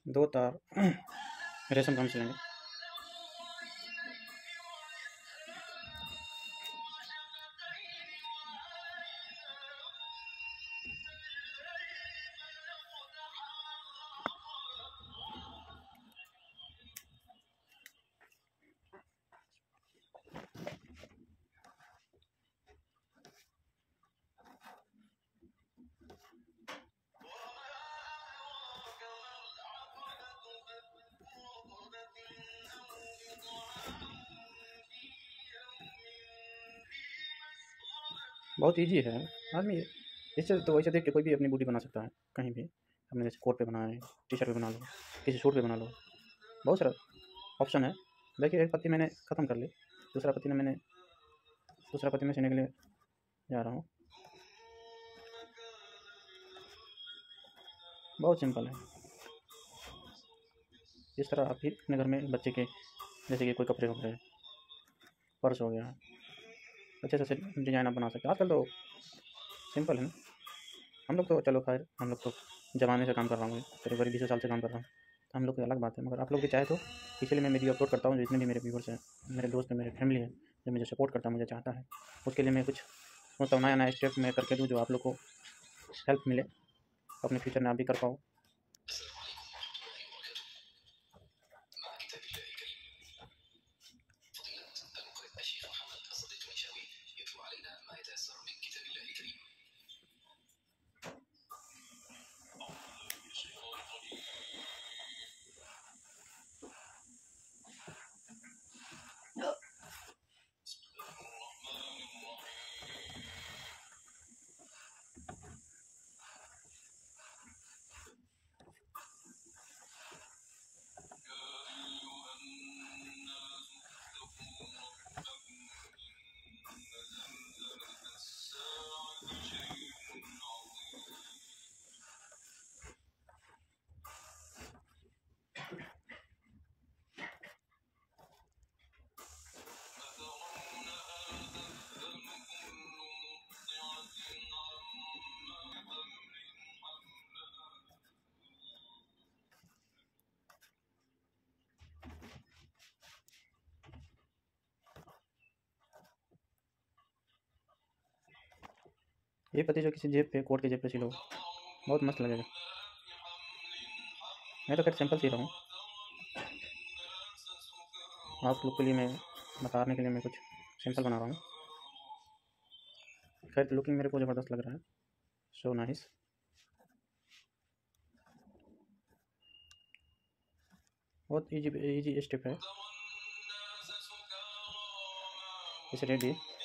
2 तार रेशम काम से लेंगे। बहुत ईजी है आदमी, इससे तो वैसे देख के कोई भी अपनी बॉडी बना सकता है कहीं भी। हमने जैसे कोट पे बनाना है, टी शर्ट पे बना लो, किसी सूट पे बना लो, बहुत सारा ऑप्शन है। देखिए एक पत्ती मैंने ख़त्म कर ली, दूसरा पत्ती में सीने के लिए जा रहा हूँ। बहुत सिंपल है। इस तरह आप भी अपने घर में बच्चे के जैसे कि कोई कपड़े वपड़े, पर्स हो गया, अच्छे से डिजाइन आप बना सकते हैं। आजकल तो सिंपल है ना। हम लोग तो चलो खैर, हम लोग तो ज़माने से काम कर रहा हूँ, करीब 20 साल से काम कर रहा हूँ, तो हम लोग की अलग बात है। मगर आप लोग भी चाहे तो इसीलिए मैं वीडियो अपलोड करता हूँ। जितने भी मेरे व्यूवर्स हैं, मेरे दोस्त हैं, मेरे फैमिली है, जो मुझे सपोर्ट करता है, मुझे चाहता है, उसके लिए मैं कुछ मतलब नया नया स्टेप मैं करके दूँ जो आप लोग को हेल्प मिले, अपने फ्यूचर में आप भी कर पाओ। ये पत्ती जो किसी जेब पे, कोट के जेब पे सिलो, बहुत मस्त लगेगा। मैं तो खैर सिंपल सी रहा हूँ, आप लोग के लिए मैं बताने के लिए मैं कुछ सिंपल बना रहा हूँ। खैर लुकिंग मेरे को ज़बरदस्त लग रहा है, सो नाइस। बहुत इजी स्टेप है, इसे रेडी।